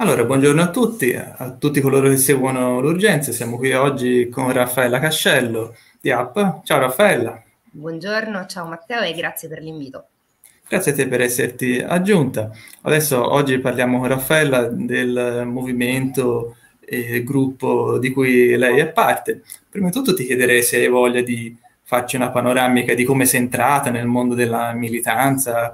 Allora, buongiorno a tutti coloro che seguono l'urgenza. Siamo qui oggi con Raffaella Cascello di App. Ciao Raffaella, Buongiorno, ciao Matteo e grazie per l'invito. grazie a te per esserti aggiunta. Oggi parliamo con Raffaella del movimento e gruppo di cui lei è parte. Prima di tutto ti chiederei se hai voglia di farci una panoramica di come sei entrata nel mondo della militanza,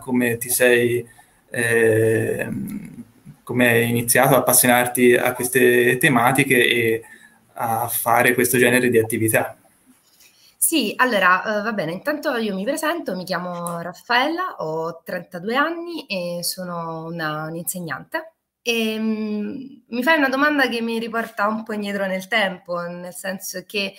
come hai iniziato a appassionarti a queste tematiche e a fare questo genere di attività. Sì, allora, va bene, intanto io mi presento, mi chiamo Raffaella, ho 32 anni e sono un'insegnante. Mi fai una domanda che mi riporta un po' indietro nel tempo, nel senso che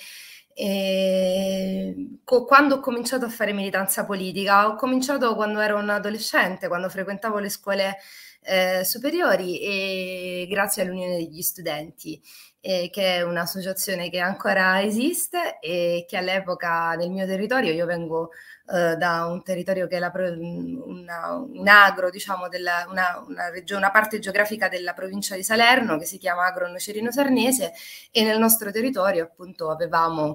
quando ho cominciato a fare militanza politica, ho cominciato quando ero un adolescente, quando frequentavo le scuole superiori e grazie all'Unione degli Studenti che è un'associazione che ancora esiste e che all'epoca nel mio territorio, io vengo da un territorio che è un agro, diciamo, una parte geografica della provincia di Salerno che si chiama Agro Nocerino Sarnese e nel nostro territorio appunto avevamo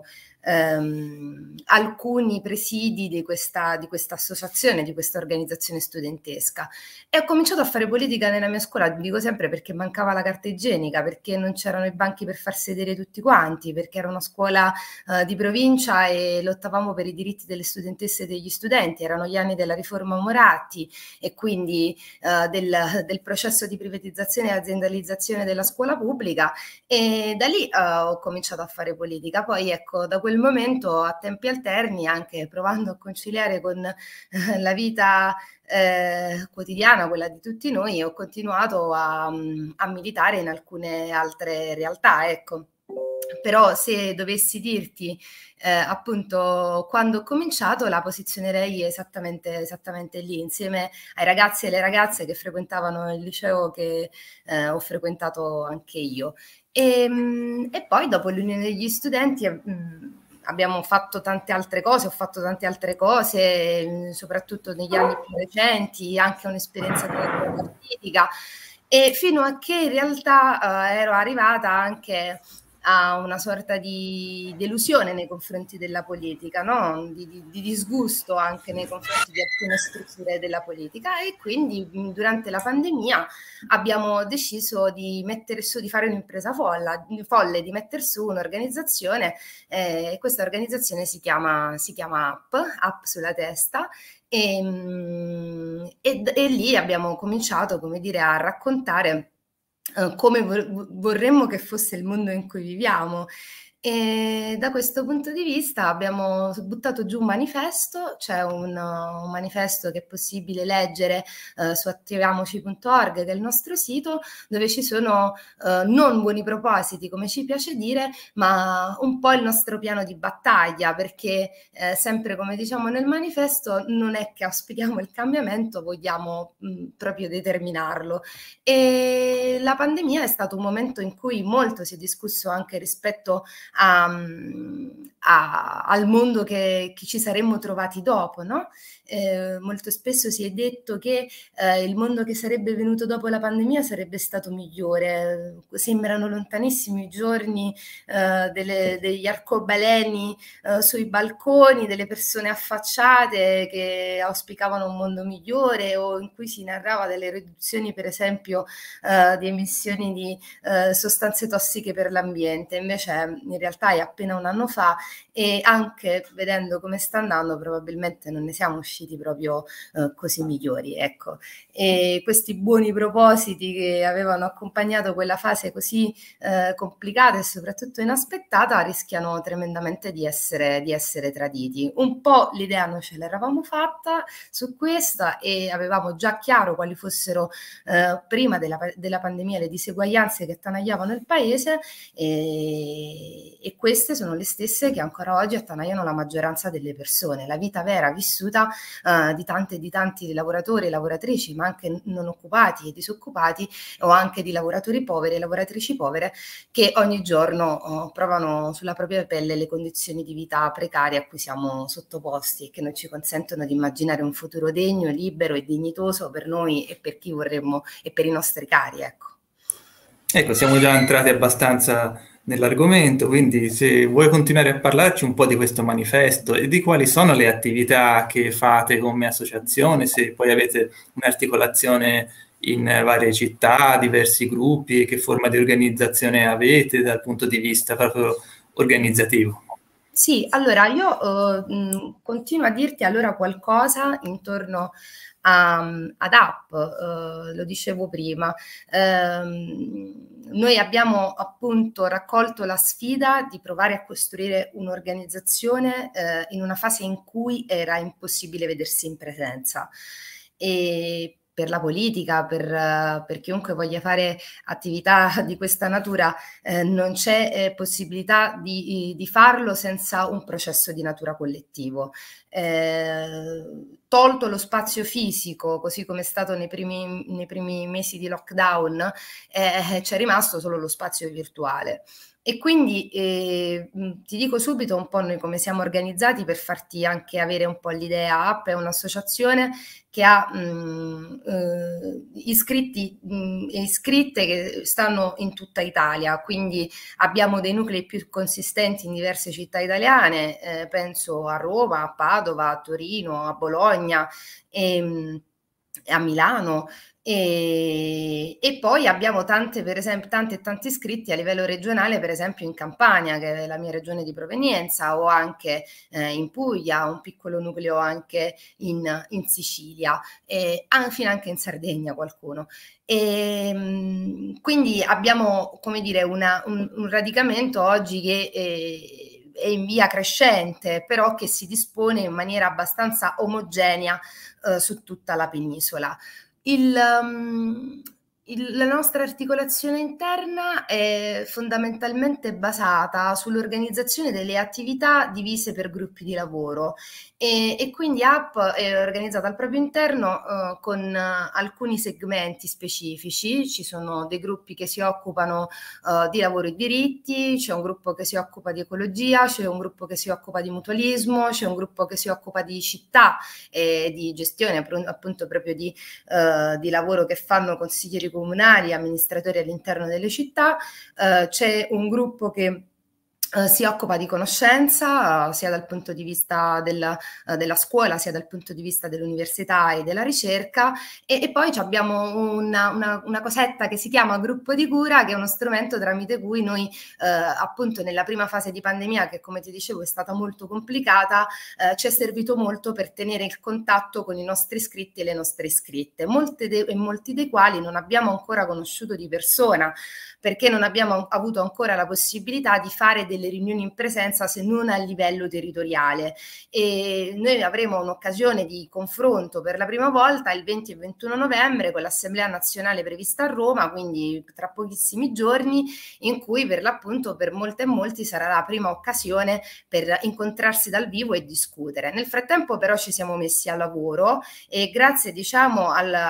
alcuni presidi di questa associazione, di questa organizzazione studentesca. E ho cominciato a fare politica nella mia scuola, dico sempre perché mancava la carta igienica, perché non c'erano i banchi per far sedere tutti quanti, perché era una scuola di provincia e lottavamo per i diritti delle studentesse e degli studenti, erano gli anni della riforma Moratti e quindi del processo di privatizzazione e aziendalizzazione della scuola pubblica e da lì ho cominciato a fare politica. Poi ecco, da quel momento a tempi alterni, anche provando a conciliare con la vita quotidiana, quella di tutti noi, ho continuato a militare in alcune altre realtà, ecco. Però se dovessi dirti appunto quando ho cominciato la posizionerei esattamente lì, insieme ai ragazzi e alle ragazze che frequentavano il liceo che ho frequentato anche io. E poi dopo l'Unione degli Studenti abbiamo fatto tante altre cose, ho fatto tante altre cose, soprattutto negli anni più recenti, anche un'esperienza nella vita partitica, e fino a che in realtà ero arrivata anche a una sorta di delusione nei confronti della politica, no? Di disgusto anche nei confronti di alcune strutture della politica e quindi durante la pandemia abbiamo deciso di mettere su, di fare un'impresa folle, di mettere su un'organizzazione e questa organizzazione si chiama App sulla testa e lì abbiamo cominciato, come dire, a raccontare come vorremmo che fosse il mondo in cui viviamo. E da questo punto di vista abbiamo buttato giù un manifesto, c'è un manifesto che è possibile leggere su attiviamoci.org, che è il nostro sito, dove ci sono non buoni propositi, come ci piace dire, ma un po' il nostro piano di battaglia, perché sempre come diciamo nel manifesto, non è che auspichiamo il cambiamento, vogliamo proprio determinarlo. E la pandemia è stato un momento in cui molto si è discusso anche rispetto al mondo che ci saremmo trovati dopo, no? Molto spesso si è detto che il mondo che sarebbe venuto dopo la pandemia sarebbe stato migliore. Sembrano lontanissimi i giorni degli arcobaleni sui balconi, delle persone affacciate che auspicavano un mondo migliore o in cui si narrava delle riduzioni, per esempio, di emissioni di sostanze tossiche per l'ambiente. Invece in realtà è appena un anno fa e anche vedendo come sta andando probabilmente non ne siamo usciti proprio così migliori, ecco. E questi buoni propositi che avevano accompagnato quella fase così complicata e soprattutto inaspettata rischiano tremendamente di essere traditi. Un po' l'idea noi ce l'eravamo fatta su questa e avevamo già chiaro quali fossero prima della pandemia le diseguaglianze che attanagliavano il paese e queste sono le stesse che ancora oggi attanagliano la maggioranza delle persone. La vita vera vissuta di tante e di tanti lavoratori e lavoratrici, ma anche non occupati e disoccupati o anche di lavoratori poveri e lavoratrici povere che ogni giorno provano sulla propria pelle le condizioni di vita precarie a cui siamo sottoposti e che non ci consentono di immaginare un futuro degno, libero e dignitoso per noi e per chi vorremmo e per i nostri cari, ecco. Ecco, siamo già entrati abbastanza nell'argomento, quindi se vuoi continuare a parlarci un po' di questo manifesto e di quali sono le attività che fate come associazione, se poi avete un'articolazione in varie città, diversi gruppi, che forma di organizzazione avete dal punto di vista proprio organizzativo. Sì, allora io continuo a dirti allora qualcosa intorno ad app, lo dicevo prima. Noi abbiamo appunto raccolto la sfida di provare a costruire un'organizzazione in una fase in cui era impossibile vedersi in presenza. E per la politica, per chiunque voglia fare attività di questa natura, non c'è possibilità di farlo senza un processo di natura collettivo. Tolto lo spazio fisico, così come è stato nei primi mesi di lockdown, c'è rimasto solo lo spazio virtuale. E quindi ti dico subito un po' noi come siamo organizzati per farti anche avere un po' l'idea. App è un'associazione che ha iscritti e iscritte che stanno in tutta Italia, quindi abbiamo dei nuclei più consistenti in diverse città italiane, penso a Roma, a Padova, a Torino, a Bologna e a Milano. E poi abbiamo per esempio, tante e tanti iscritti a livello regionale, per esempio in Campania, che è la mia regione di provenienza, o anche in Puglia, un piccolo nucleo anche in Sicilia, e fino anche in Sardegna qualcuno. Quindi abbiamo, come dire, un radicamento oggi che è in via crescente, però che si dispone in maniera abbastanza omogenea su tutta la penisola. La nostra articolazione interna è fondamentalmente basata sull'organizzazione delle attività divise per gruppi di lavoro e quindi App è organizzata al proprio interno con alcuni segmenti specifici. Ci sono dei gruppi che si occupano di lavoro e diritti, c'è un gruppo che si occupa di ecologia, c'è un gruppo che si occupa di mutualismo, c'è un gruppo che si occupa di città e di gestione appunto proprio di lavoro che fanno consiglieri comunali, amministratori all'interno delle città, c'è un gruppo che si occupa di conoscenza sia dal punto di vista della scuola sia dal punto di vista dell'università e della ricerca e poi abbiamo una cosetta che si chiama gruppo di cura, che è uno strumento tramite cui noi appunto nella prima fase di pandemia, che come ti dicevo è stata molto complicata, ci è servito molto per tenere il contatto con i nostri iscritti e le nostre iscritte, molti dei quali non abbiamo ancora conosciuto di persona, perché non abbiamo avuto ancora la possibilità di fare delle riunioni in presenza se non a livello territoriale. E noi avremo un'occasione di confronto per la prima volta il 20 e 21 novembre con l'Assemblea Nazionale prevista a Roma, quindi tra pochissimi giorni, in cui per l'appunto per molte e molti sarà la prima occasione per incontrarsi dal vivo e discutere. Nel frattempo però ci siamo messi al lavoro e grazie diciamo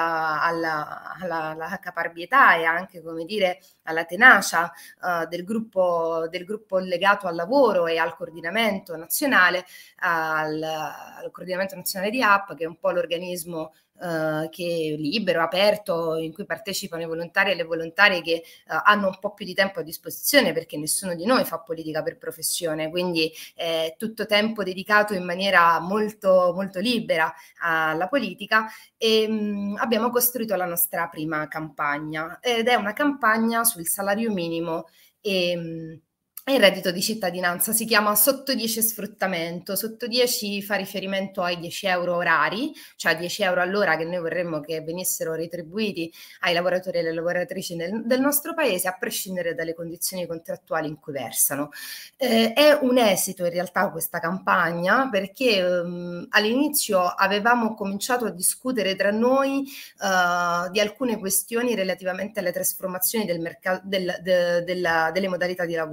alla caparbietà e anche come dire alla tenacia del gruppo legato al lavoro e al coordinamento nazionale, al coordinamento nazionale di App, che è un po' l'organismo che è libero, aperto, in cui partecipano i volontari e le volontarie che hanno un po' più di tempo a disposizione, perché nessuno di noi fa politica per professione, quindi tutto tempo dedicato in maniera molto, molto libera alla politica. E abbiamo costruito la nostra prima campagna ed è una campagna sul salario minimo e il reddito di cittadinanza. Si chiama Sotto 10 sfruttamento. Sotto 10 fa riferimento ai 10 euro orari, cioè 10 euro all'ora che noi vorremmo che venissero retribuiti ai lavoratori e alle lavoratrici del nostro paese, a prescindere dalle condizioni contrattuali in cui versano. È un esito in realtà questa campagna, perché all'inizio avevamo cominciato a discutere tra noi di alcune questioni relativamente alle trasformazioni del mercato delle modalità di lavoro.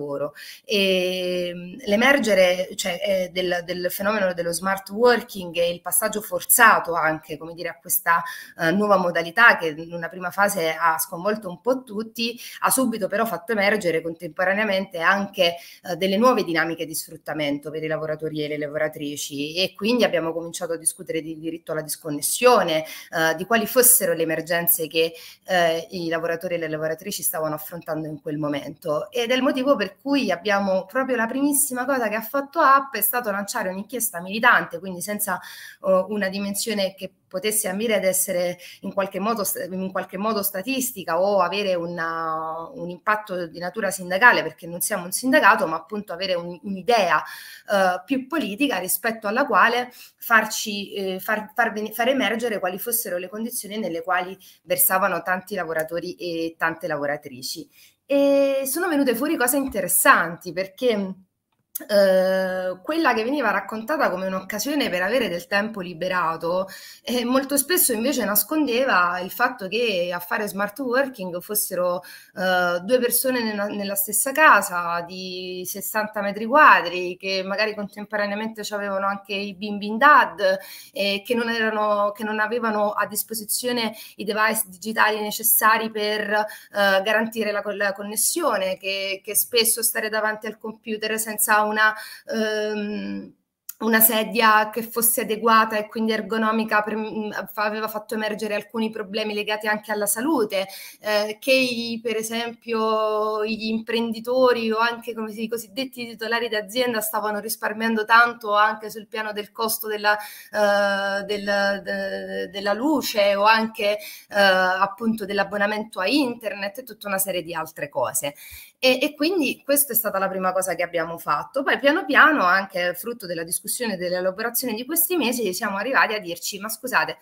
E l'emergere, cioè, del fenomeno dello smart working e il passaggio forzato anche, come dire, a questa nuova modalità che in una prima fase ha sconvolto un po' tutti, ha subito però fatto emergere contemporaneamente anche delle nuove dinamiche di sfruttamento per i lavoratori e le lavoratrici, e quindi abbiamo cominciato a discutere di diritto alla disconnessione, di quali fossero le emergenze che i lavoratori e le lavoratrici stavano affrontando in quel momento, ed è il motivo per cui abbiamo proprio la primissima cosa che ha fatto App è stato lanciare un'inchiesta militante, quindi senza una dimensione che potesse ambire ad essere in qualche modo statistica o avere un impatto di natura sindacale, perché non siamo un sindacato, ma appunto avere un'idea più politica rispetto alla quale far emergere quali fossero le condizioni nelle quali versavano tanti lavoratori e tante lavoratrici. E sono venute fuori cose interessanti, perché quella che veniva raccontata come un'occasione per avere del tempo liberato molto spesso invece nascondeva il fatto che a fare smart working fossero due persone nella stessa casa di 60 metri quadri, che magari contemporaneamente avevano anche i bimbi in dad e che non avevano a disposizione i device digitali necessari per garantire la connessione, che spesso stare davanti al computer senza una sedia che fosse adeguata e quindi ergonomica aveva fatto emergere alcuni problemi legati anche alla salute, che per esempio gli imprenditori o anche i cosiddetti titolari d'azienda stavano risparmiando tanto anche sul piano del costo della luce o anche appunto dell'abbonamento a internet e tutta una serie di altre cose. E quindi questa è stata la prima cosa che abbiamo fatto. Poi piano piano, anche frutto della discussione e dell'elaborazione di questi mesi, siamo arrivati a dirci: ma scusate,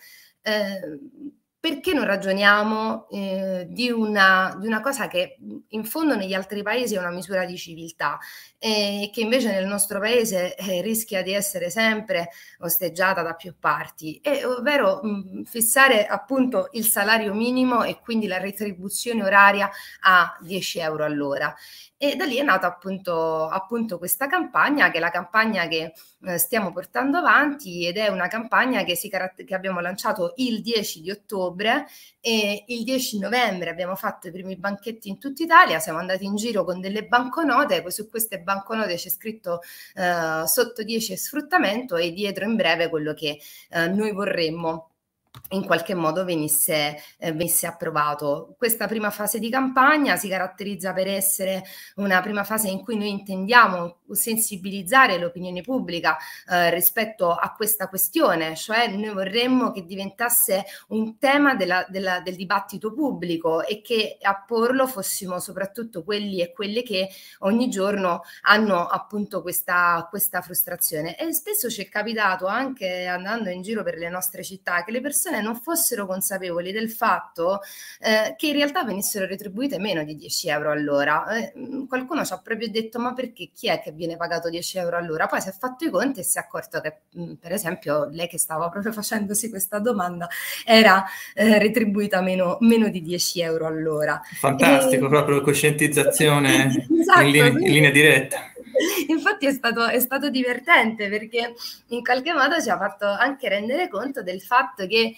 perché non ragioniamo di una cosa che in fondo negli altri paesi è una misura di civiltà e che invece nel nostro paese rischia di essere sempre osteggiata da più parti, ovvero fissare appunto il salario minimo e quindi la retribuzione oraria a 10 euro all'ora. E da lì è nata appunto questa campagna, che è la campagna che stiamo portando avanti, ed è una campagna che abbiamo lanciato il 10 di ottobre e il 10 novembre abbiamo fatto i primi banchetti in tutta Italia, siamo andati in giro con delle banconote, su queste banconote c'è scritto sotto 10 è sfruttamento e dietro in breve quello che noi vorremmo in qualche modo venisse approvato. Questa prima fase di campagna si caratterizza per essere una prima fase in cui noi intendiamo sensibilizzare l'opinione pubblica rispetto a questa questione, cioè noi vorremmo che diventasse un tema del dibattito pubblico e che a porlo fossimo soprattutto quelli e quelle che ogni giorno hanno appunto questa frustrazione. E spesso ci è capitato, anche andando in giro per le nostre città, che le persone non fossero consapevoli del fatto che in realtà venissero retribuite meno di 10 euro all'ora. Qualcuno ci ha proprio detto: ma perché, chi è che viene pagato 10 euro all'ora? Poi si è fatto i conti e si è accorto che per esempio lei, che stava proprio facendosi questa domanda, era retribuita meno di 10 euro all'ora. Fantastico, proprio coscientizzazione esatto, in linea diretta. Infatti è stato divertente, perché in qualche modo ci ha fatto anche rendere conto del fatto che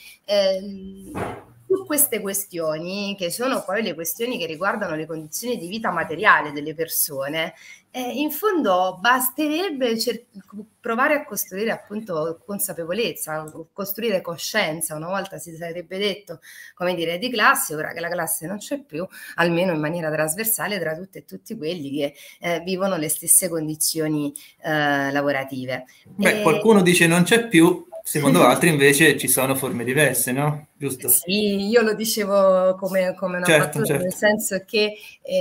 su queste questioni, che sono poi le questioni che riguardano le condizioni di vita materiale delle persone, in fondo basterebbe provare a costruire appunto consapevolezza, costruire coscienza. Una volta si sarebbe detto, come dire, di classe, ora che la classe non c'è più, almeno in maniera trasversale tra tutte e tutti quelli che vivono le stesse condizioni lavorative. Beh, qualcuno dice non c'è più, secondo altri invece ci sono forme diverse, no? Giusto? Sì, io lo dicevo come una battuta, certo. nel senso che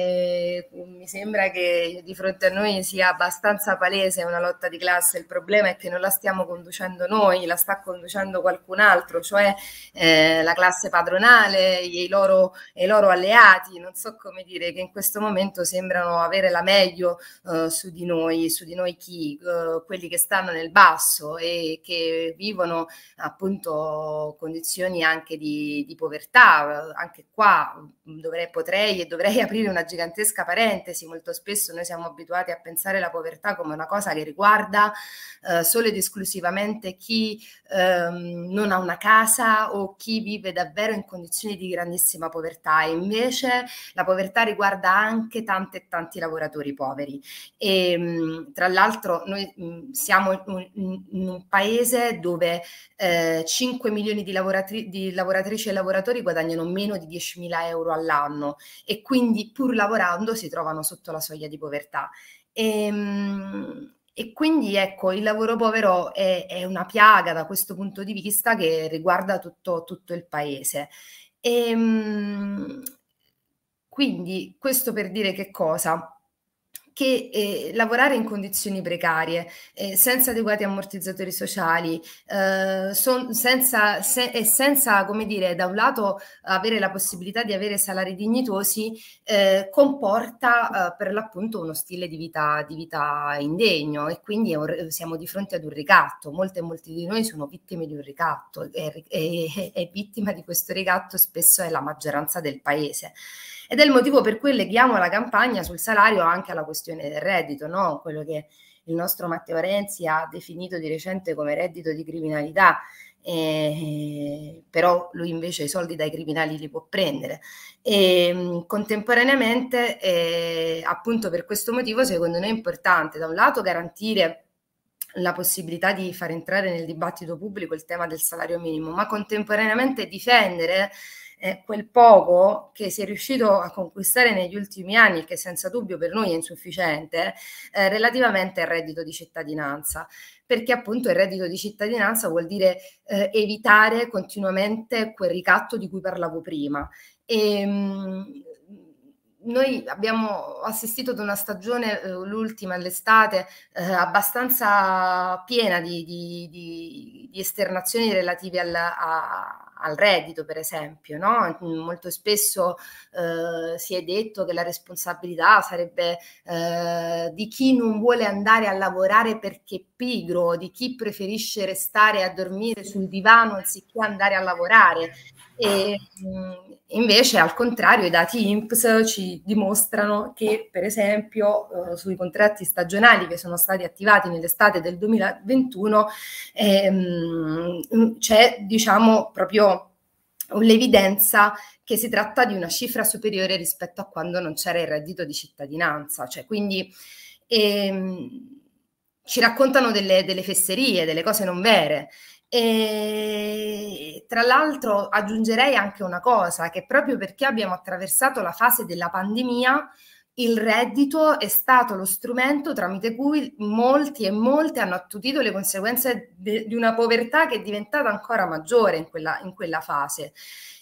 mi sembra che di fronte a noi sia abbastanza palese una lotta di classe. Il problema è che non la stiamo conducendo noi, la sta conducendo qualcun altro, cioè la classe padronale e i loro alleati, non so come dire, che in questo momento sembrano avere la meglio su di noi quelli che stanno nel basso e che vivono appunto condizioni anche anche di povertà. Anche qua potrei e dovrei aprire una gigantesca parentesi. Molto spesso noi siamo abituati a pensare la povertà come una cosa che riguarda solo ed esclusivamente chi non ha una casa o chi vive davvero in condizioni di grandissima povertà, e invece la povertà riguarda anche tante e tanti lavoratori poveri. E tra l'altro noi siamo in un paese dove 5 milioni di lavoratrici e lavoratori guadagnano meno di 10.000 euro all'anno, e quindi pur lavorando si trovano sotto la soglia di povertà. E quindi ecco, il lavoro povero è una piaga da questo punto di vista, che riguarda tutto il paese. Quindi questo per dire che cosa? Che lavorare in condizioni precarie, senza adeguati ammortizzatori sociali, senza, come dire, da un lato avere la possibilità di avere salari dignitosi, comporta per l'appunto uno stile di vita indegno, e quindi siamo di fronte ad un ricatto. Molti di noi sono vittime di un ricatto, e vittima di questo ricatto spesso è la maggioranza del paese. Ed è il motivo per cui leghiamo la campagna sul salario anche alla questione del reddito, no? Quello che il nostro Matteo Renzi ha definito di recente come reddito di criminalità, però lui invece i soldi dai criminali li può prendere. Contemporaneamente, appunto per questo motivo, secondo noi è importante da un lato garantire la possibilità di far entrare nel dibattito pubblico il tema del salario minimo, ma contemporaneamente difendere quel poco che si è riuscito a conquistare negli ultimi anni, che senza dubbio per noi è insufficiente, relativamente al reddito di cittadinanza, perché appunto il reddito di cittadinanza vuol dire evitare continuamente quel ricatto di cui parlavo prima. Noi abbiamo assistito ad una stagione, l'ultima, all'estate, abbastanza piena di esternazioni relative al reddito, per esempio, no? Molto spesso si è detto che la responsabilità sarebbe di chi non vuole andare a lavorare perché è pigro, di chi preferisce restare a dormire sul divano anziché andare a lavorare. E invece, al contrario, i dati INPS ci dimostrano che, per esempio, sui contratti stagionali che sono stati attivati nell'estate del 2021 c'è, diciamo, proprio l'evidenza che si tratta di una cifra superiore rispetto a quando non c'era il reddito di cittadinanza. Cioè, quindi ci raccontano delle fesserie, delle cose non vere. E tra l'altro aggiungerei anche una cosa, che proprio perché abbiamo attraversato la fase della pandemia, il reddito è stato lo strumento tramite cui molti e molte hanno attutito le conseguenze di una povertà che è diventata ancora maggiore in quella fase.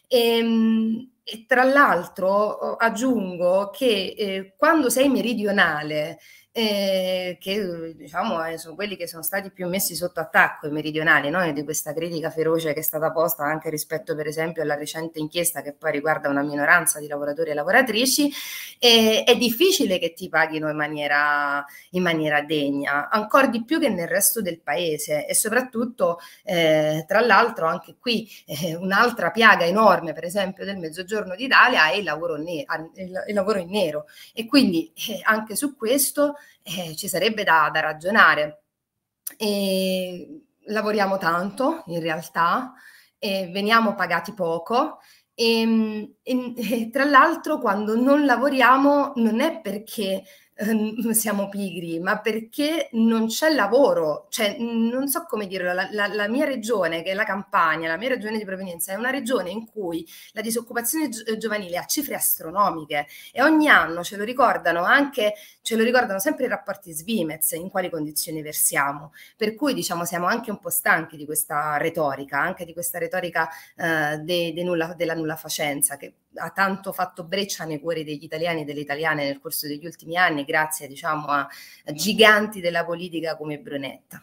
E tra l'altro aggiungo che quando sei meridionale, che diciamo sono quelli che sono stati più messi sotto attacco, i meridionali, no? Di questa critica feroce che è stata posta anche rispetto per esempio alla recente inchiesta che poi riguarda una minoranza di lavoratori e lavoratrici, è difficile che ti paghino in maniera degna, ancora di più che nel resto del paese. E soprattutto tra l'altro anche qui un'altra piaga enorme, per esempio del Mezzogiorno d'Italia, è il lavoro in nero, e quindi anche su questo ci sarebbe da ragionare. Lavoriamo tanto in realtà, veniamo pagati poco, e tra l'altro quando non lavoriamo non è perché siamo pigri, ma perché non c'è lavoro. Cioè, non so come dirlo, la mia regione, che è la Campania, la mia regione di provenienza, è una regione in cui la disoccupazione giovanile ha cifre astronomiche, e ogni anno ce lo ricordano sempre i rapporti Svimez, in quali condizioni versiamo. Per cui diciamo siamo anche un po' stanchi di questa retorica, anche di questa retorica della nulla facenza, che ha tanto fatto breccia nei cuori degli italiani e delle italiane nel corso degli ultimi anni, grazie, diciamo, a giganti della politica come Brunetta.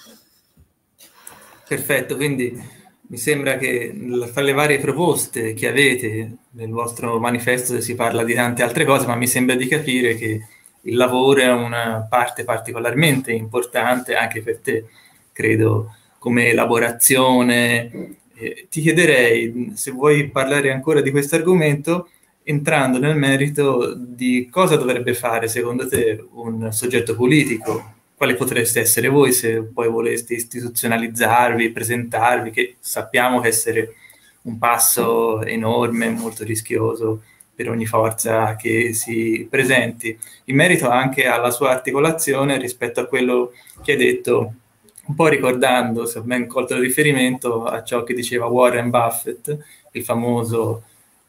Perfetto, quindi mi sembra che fra le varie proposte che avete nel vostro manifesto si parla di tante altre cose, ma mi sembra di capire che il lavoro è una parte particolarmente importante anche per te, credo, come elaborazione Ti chiederei se vuoi parlare ancora di questo argomento, entrando nel merito di cosa dovrebbe fare secondo te un soggetto politico, quale potreste essere voi se poi voleste istituzionalizzarvi, presentarvi, che sappiamo che essere un passo enorme, molto rischioso per ogni forza che si presenti, in merito anche alla sua articolazione rispetto a quello che hai detto, un po' ricordando, se ho ben colto il riferimento, a ciò che diceva Warren Buffett, il famoso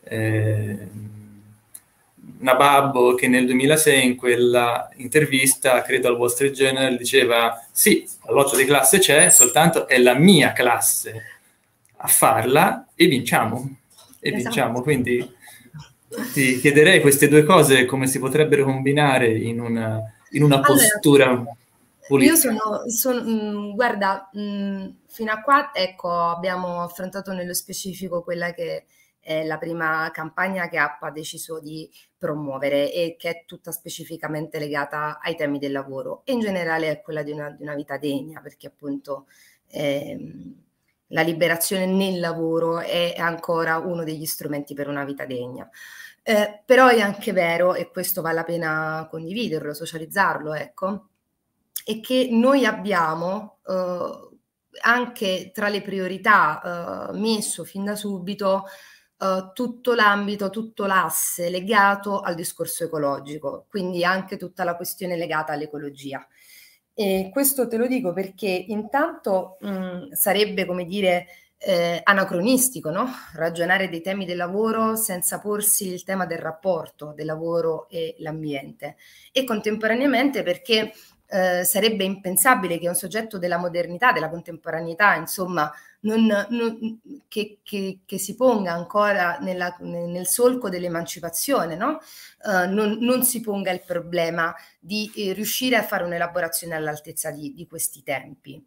nababbo che nel 2006 in quella intervista, credo al Wall Street Journal, diceva sì, la lotta di classe c'è, soltanto è la mia classe a farla e vinciamo. E vinciamo, quindi ti chiederei queste due cose come si potrebbero combinare in una postura politica. Io guarda, fino a qua, ecco, abbiamo affrontato nello specifico quella che è la prima campagna che APP ha deciso di promuovere e che è tutta specificamente legata ai temi del lavoro e in generale è quella di una vita degna, perché appunto la liberazione nel lavoro è ancora uno degli strumenti per una vita degna. Però è anche vero, e questo vale la pena condividerlo, socializzarlo, ecco, è che noi abbiamo anche tra le priorità messo fin da subito tutto l'ambito, tutto l'asse legato al discorso ecologico, quindi anche tutta la questione legata all'ecologia. E questo te lo dico perché intanto sarebbe, come dire, anacronistico, no? Ragionare dei temi del lavoro senza porsi il tema del rapporto del lavoro e l'ambiente, e contemporaneamente perché sarebbe impensabile che un soggetto della modernità, della contemporaneità, insomma, che si ponga ancora nel solco dell'emancipazione, no? Non si ponga il problema di riuscire a fare un'elaborazione all'altezza di questi tempi.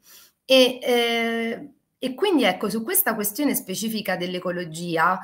E quindi ecco, su questa questione specifica dell'ecologia,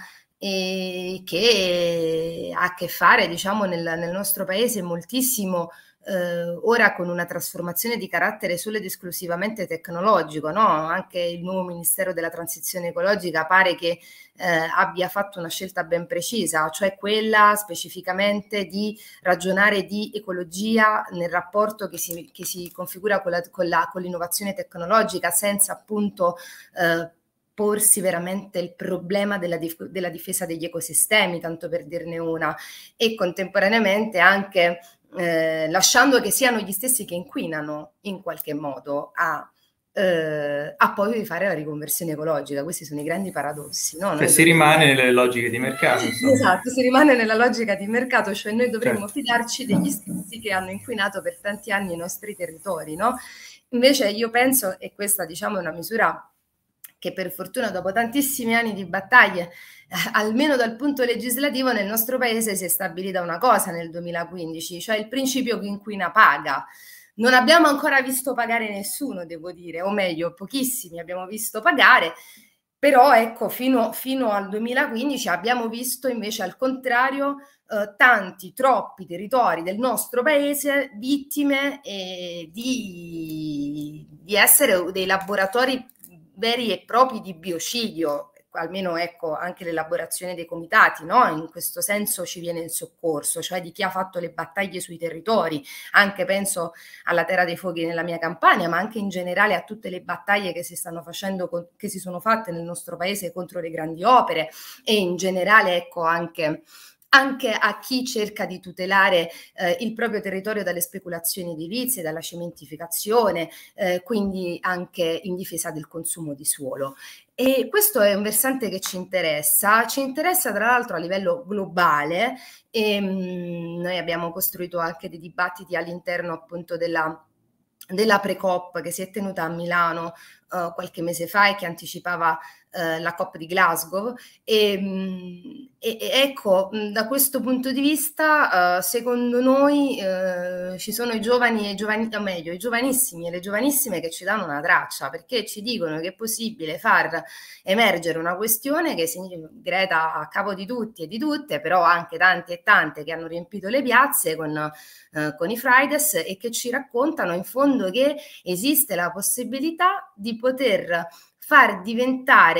che ha a che fare, diciamo, nel nostro paese moltissimo ora con una trasformazione di carattere solo ed esclusivamente tecnologico, no? Anche il nuovo Ministero della Transizione Ecologica pare che abbia fatto una scelta ben precisa, cioè quella specificamente di ragionare di ecologia nel rapporto che si configura con l'innovazione tecnologica, senza appunto porsi veramente il problema della difesa degli ecosistemi, tanto per dirne una, e contemporaneamente anche lasciando che siano gli stessi che inquinano in qualche modo a poi fare la riconversione ecologica. Questi sono i grandi paradossi, no? Cioè si rimane nelle logiche di mercato, insomma. Esatto, si rimane nella logica di mercato, cioè noi dovremmo fidarci degli stessi che hanno inquinato per tanti anni i nostri territori, no? Invece io penso, e questa diciamo è una misura che per fortuna dopo tantissimi anni di battaglie, almeno dal punto legislativo, nel nostro paese si è stabilita una cosa nel 2015, cioè il principio chi inquina paga. Non abbiamo ancora visto pagare nessuno, devo dire, o meglio, pochissimi abbiamo visto pagare, però ecco, fino al 2015 abbiamo visto invece al contrario tanti, troppi territori del nostro paese vittime di essere dei laboratori veri e propri di biocidio, almeno ecco anche l'elaborazione dei comitati, no? In questo senso ci viene in soccorso, cioè di chi ha fatto le battaglie sui territori, anche penso alla Terra dei Fuochi nella mia campagna, ma anche in generale a tutte le battaglie che si stanno facendo, che si sono fatte nel nostro paese contro le grandi opere, e in generale ecco anche a chi cerca di tutelare il proprio territorio dalle speculazioni edilizie, dalla cementificazione, quindi anche in difesa del consumo di suolo. E questo è un versante che ci interessa tra l'altro a livello globale, e noi abbiamo costruito anche dei dibattiti all'interno appunto della pre-COP che si è tenuta a Milano qualche mese fa e che anticipava la COP di Glasgow, e ecco, da questo punto di vista secondo noi ci sono i giovani, o meglio i giovanissimi e le giovanissime che ci danno una traccia, perché ci dicono che è possibile far emergere una questione che Greta a capo di tutti e di tutte, però anche tanti e tante che hanno riempito le piazze con i Fridays, e che ci raccontano in fondo che esiste la possibilità di poter far diventare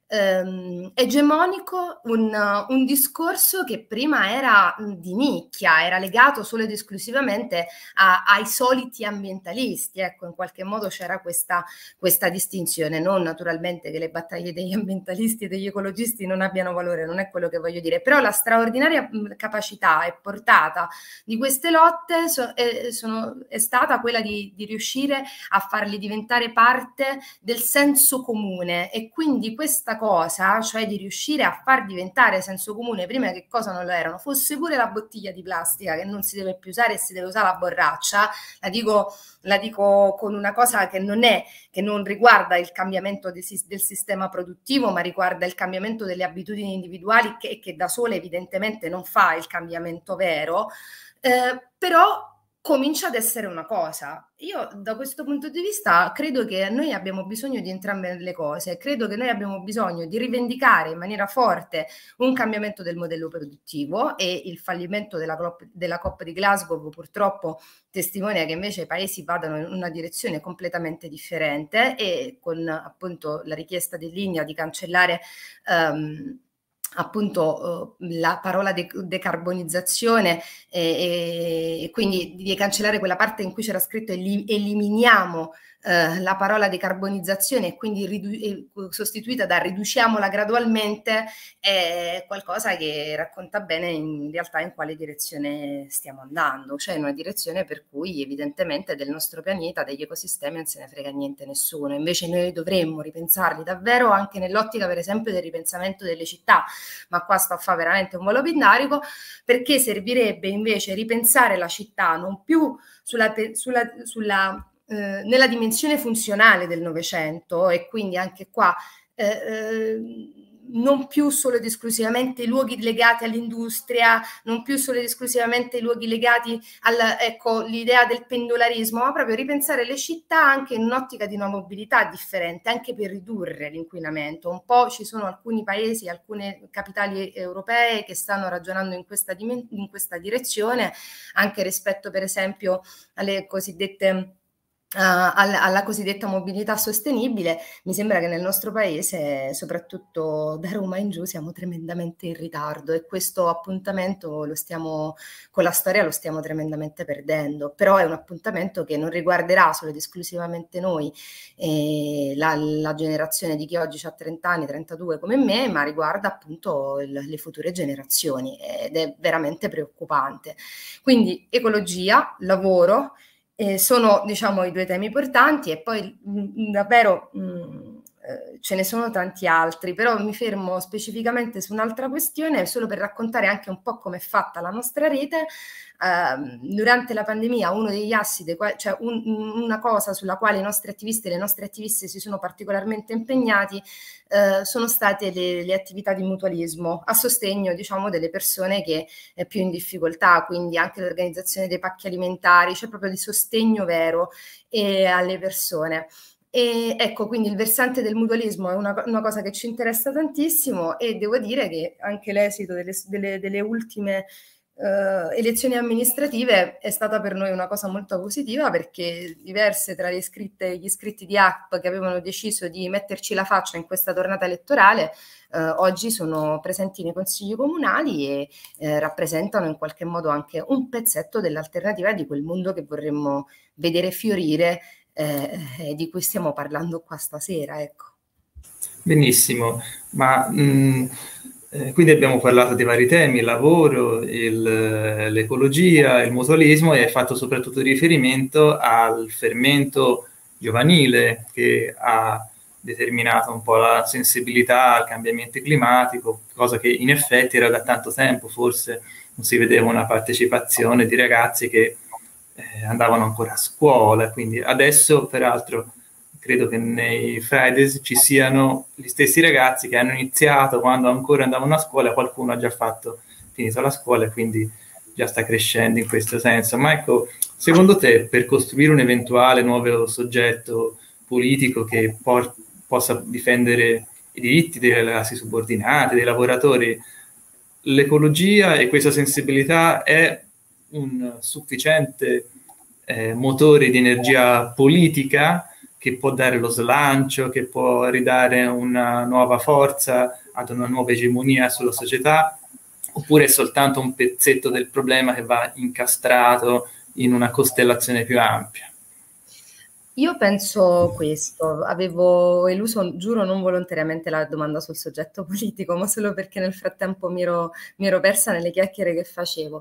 egemonico, un discorso che prima era di nicchia, era legato solo ed esclusivamente ai soliti ambientalisti. Ecco, in qualche modo c'era questa distinzione, non naturalmente che le battaglie degli ambientalisti e degli ecologisti non abbiano valore, non è quello che voglio dire, però la straordinaria capacità e portata di queste lotte è stata quella di riuscire a farli diventare parte del senso comune, e quindi questa cosa, cioè di riuscire a far diventare senso comune prima che cosa non lo erano, fosse pure la bottiglia di plastica che non si deve più usare e si deve usare la borraccia, la dico con una cosa che non riguarda il cambiamento del sistema produttivo, ma riguarda il cambiamento delle abitudini individuali, che da sole evidentemente non fa il cambiamento vero, però comincia ad essere una cosa. Io da questo punto di vista credo che noi abbiamo bisogno di entrambe le cose, credo che noi abbiamo bisogno di rivendicare in maniera forte un cambiamento del modello produttivo, e il fallimento della COP di Glasgow purtroppo testimonia che invece i paesi vadano in una direzione completamente differente, e con appunto la richiesta dell'India di cancellare appunto la parola decarbonizzazione, e quindi di cancellare quella parte in cui c'era scritto eliminiamo la parola decarbonizzazione, e quindi sostituita da riduciamola gradualmente, è qualcosa che racconta bene in realtà in quale direzione stiamo andando, cioè in una direzione per cui evidentemente del nostro pianeta, degli ecosistemi non se ne frega niente nessuno. Invece noi dovremmo ripensarli davvero anche nell'ottica per esempio del ripensamento delle città, ma qua sto a fare veramente un volo pindarico, perché servirebbe invece ripensare la città non più nella dimensione funzionale del Novecento, e quindi anche qua non più solo ed esclusivamente i luoghi legati all'industria, non più solo ed esclusivamente i luoghi legati l'idea del pendolarismo, ma proprio ripensare le città anche in un'ottica di una mobilità differente, anche per ridurre l'inquinamento. Un po' ci sono alcuni paesi, alcune capitali europee che stanno ragionando in questa direzione, anche rispetto per esempio alle cosiddette alla cosiddetta mobilità sostenibile. Mi sembra che nel nostro paese, soprattutto da Roma in giù, siamo tremendamente in ritardo, e questo appuntamento con la storia lo stiamo tremendamente perdendo. Però è un appuntamento che non riguarderà solo ed esclusivamente noi, la generazione di chi oggi ha 30 anni, 32 come me, ma riguarda appunto le future generazioni, ed è veramente preoccupante. Quindi ecologia, lavoro, sono diciamo i due temi portanti, e poi davvero ce ne sono tanti altri, però mi fermo specificamente su un'altra questione solo per raccontare anche un po' come è fatta la nostra rete. Durante la pandemia uno degli assi, cioè una cosa sulla quale i nostri attivisti e le nostre attiviste si sono particolarmente impegnati, sono state le attività di mutualismo a sostegno, diciamo, delle persone che più in difficoltà, quindi anche l'organizzazione dei pacchi alimentari, cioè proprio di sostegno vero alle persone. E ecco, quindi il versante del mutualismo è una cosa che ci interessa tantissimo, e devo dire che anche l'esito delle ultime elezioni amministrative è stata per noi una cosa molto positiva, perché diverse tra gli iscritti di ACP che avevano deciso di metterci la faccia in questa tornata elettorale oggi sono presenti nei consigli comunali e rappresentano in qualche modo anche un pezzetto dell'alternativa di quel mondo che vorremmo vedere fiorire, di cui stiamo parlando qua stasera, ecco. Benissimo, ma quindi abbiamo parlato di vari temi: il lavoro, l'ecologia, il mutualismo, e hai fatto soprattutto riferimento al fermento giovanile che ha determinato un po' la sensibilità al cambiamento climatico, cosa che in effetti era da tanto tempo, forse non si vedeva una partecipazione di ragazzi che andavano ancora a scuola. Quindi adesso, peraltro, credo che nei Fridays ci siano gli stessi ragazzi che hanno iniziato quando ancora andavano a scuola, qualcuno ha già finito la scuola e quindi già sta crescendo in questo senso. Ma ecco, secondo te, per costruire un eventuale nuovo soggetto politico che possa difendere i diritti delle classi subordinate, dei lavoratori, l'ecologia e questa sensibilità è un sufficiente motore di energia politica, che può dare lo slancio, che può ridare una nuova forza ad una nuova egemonia sulla società, oppure è soltanto un pezzetto del problema che va incastrato in una costellazione più ampia? Io penso questo, avevo eluso, giuro non volontariamente, la domanda sul soggetto politico, ma solo perché nel frattempo mi ero persa nelle chiacchiere che facevo.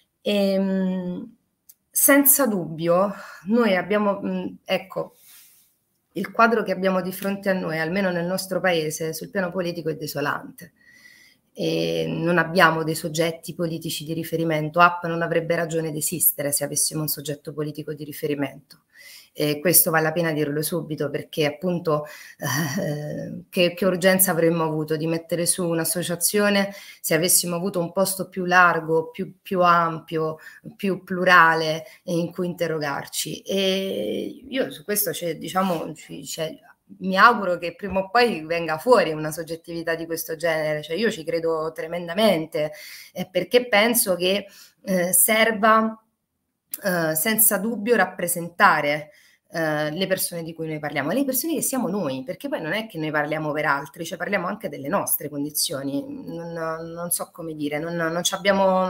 Senza dubbio, noi abbiamo, ecco, il quadro che abbiamo di fronte a noi, almeno nel nostro paese, sul piano politico è desolante. E non abbiamo dei soggetti politici di riferimento. App non avrebbe ragione di esistere se avessimo un soggetto politico di riferimento. E questo vale la pena dirlo subito, perché appunto che urgenza avremmo avuto di mettere su un'associazione se avessimo avuto un posto più largo, più ampio, più plurale in cui interrogarci. E io su questo mi auguro che prima o poi venga fuori una soggettività di questo genere, cioè io ci credo tremendamente, perché penso che serva senza dubbio rappresentare le persone di cui noi parliamo, le persone che siamo noi, perché poi non è che noi parliamo per altri, cioè parliamo anche delle nostre condizioni, non so come dire, non ci abbiamo...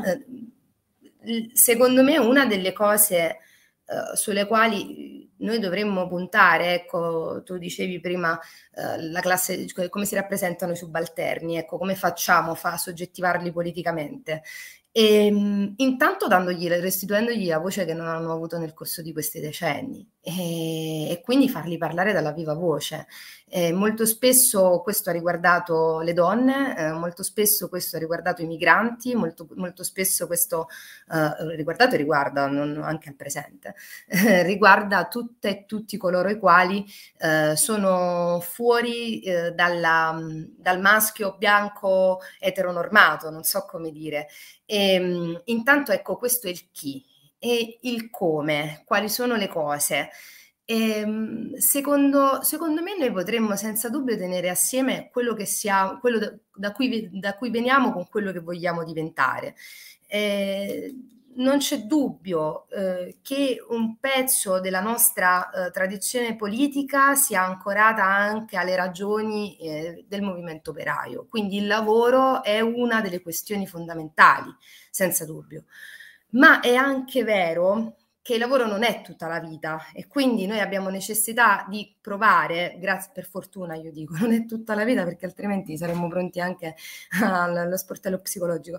secondo me una delle cose sulle quali noi dovremmo puntare, ecco, tu dicevi prima la classe, come si rappresentano i subalterni, ecco, come facciamo a soggettivarli politicamente. E, intanto restituendogli la voce che non hanno avuto nel corso di questi decenni e quindi farli parlare dalla viva voce. Molto spesso questo ha riguardato le donne, molto spesso questo ha riguardato i migranti, molto spesso questo riguarda anche al presente, riguarda tutte e tutti coloro i quali sono fuori dal maschio bianco eteronormato, non so come dire. Intanto ecco, questo è il chi e il come, quali sono le cose. Secondo me noi potremmo senza dubbio tenere assieme quello che siamo, quello da cui veniamo con quello che vogliamo diventare. Non c'è dubbio che un pezzo della nostra tradizione politica sia ancorata anche alle ragioni del movimento operaio, quindi il lavoro è una delle questioni fondamentali, senza dubbio. Ma è anche vero che il lavoro non è tutta la vita e quindi noi abbiamo necessità di provare, grazie per fortuna io dico, non è tutta la vita perché altrimenti saremmo pronti anche allo sportello psicologico.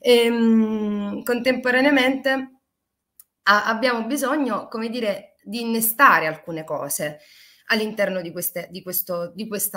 Contemporaneamente abbiamo bisogno, come dire, di innestare alcune cose all'interno di questo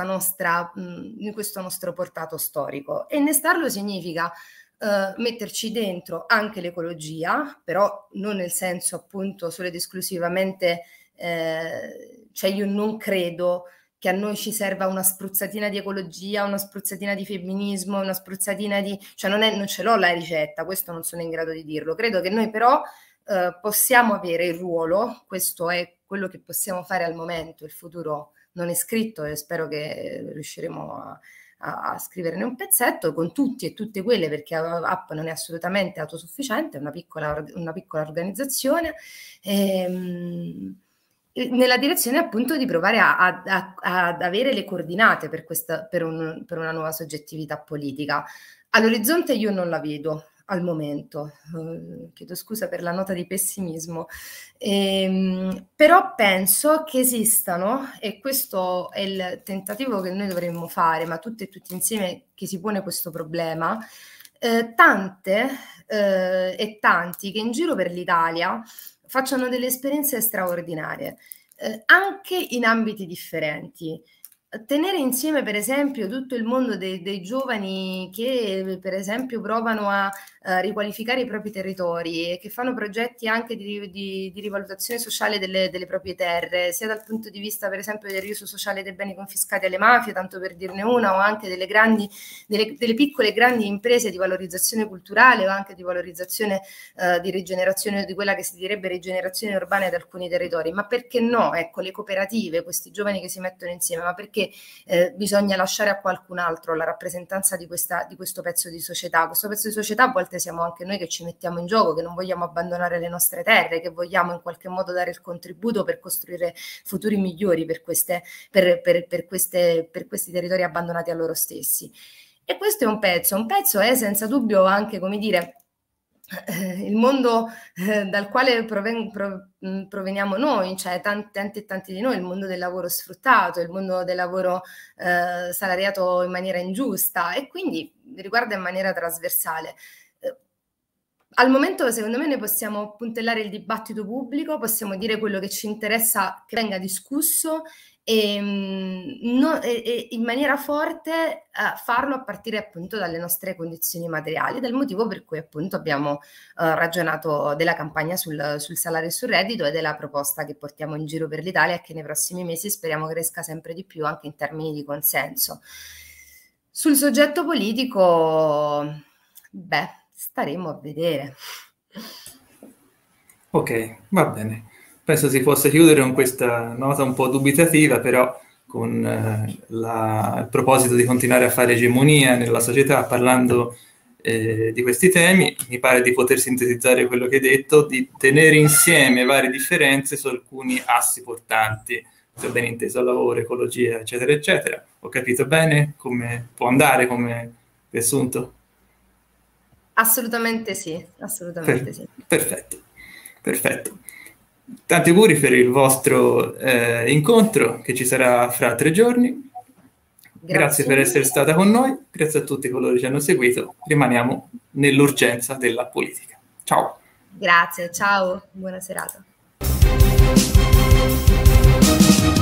nostro portato storico. E innestarlo significa metterci dentro anche l'ecologia, però non nel senso appunto solo ed esclusivamente, cioè io non credo che a noi ci serva una spruzzatina di ecologia, una spruzzatina di femminismo, una spruzzatina di... cioè non ce l'ho la ricetta, questo non sono in grado di dirlo. Credo che noi però possiamo avere il ruolo, questo è quello che possiamo fare al momento, il futuro non è scritto e spero che riusciremo a scriverne un pezzetto con tutti e tutte quelle, perché App non è assolutamente autosufficiente, è una piccola organizzazione, nella direzione appunto di provare ad avere le coordinate per una nuova soggettività politica. All'orizzonte io non la vedo al momento, chiedo scusa per la nota di pessimismo, però penso che esistano, e questo è il tentativo che noi dovremmo fare, ma tutte e tutti insieme che si pone questo problema, tante e tanti che in giro per l'Italia facciano delle esperienze straordinarie, anche in ambiti differenti. Tenere insieme per esempio tutto il mondo dei giovani che per esempio provano a riqualificare i propri territori e che fanno progetti anche di rivalutazione sociale delle proprie terre, sia dal punto di vista per esempio del riuso sociale dei beni confiscati alle mafie, tanto per dirne una, o anche delle piccole e grandi imprese di valorizzazione culturale o anche di valorizzazione di rigenerazione, di quella che si direbbe rigenerazione urbana di alcuni territori. Ma perché no? Ecco, le cooperative, questi giovani che si mettono insieme, ma perché che bisogna lasciare a qualcun altro la rappresentanza di questo pezzo di società. Questo pezzo di società a volte siamo anche noi che ci mettiamo in gioco, che non vogliamo abbandonare le nostre terre, che vogliamo in qualche modo dare il contributo per costruire futuri migliori per questi territori abbandonati a loro stessi. E questo è un pezzo è senza dubbio anche, come dire, il mondo dal quale proveniamo noi, cioè tanti e tanti di noi, il mondo del lavoro sfruttato, il mondo del lavoro salariato in maniera ingiusta, e quindi riguarda in maniera trasversale. Al momento, secondo me, noi possiamo puntellare il dibattito pubblico, possiamo dire quello che ci interessa che venga discusso e in maniera forte farlo a partire appunto dalle nostre condizioni materiali, dal motivo per cui appunto abbiamo ragionato della campagna sul salario e sul reddito e della proposta che portiamo in giro per l'Italia e che nei prossimi mesi speriamo cresca sempre di più anche in termini di consenso. Sul soggetto politico, staremo a vedere. Ok, va bene. Penso si possa chiudere con questa nota un po' dubitativa, però con il proposito di continuare a fare egemonia nella società parlando di questi temi. Mi pare di poter sintetizzare quello che hai detto, di tenere insieme varie differenze su alcuni assi portanti, se ho ben inteso, lavoro, ecologia, eccetera, eccetera. Ho capito bene come può andare come riassunto? Assolutamente sì, assolutamente sì. Perfetto. Tanti auguri per il vostro incontro che ci sarà fra 3 giorni. Grazie per essere stata con noi, grazie a tutti coloro che ci hanno seguito. Rimaniamo nell'urgenza della politica. Ciao. Grazie, ciao, buona serata.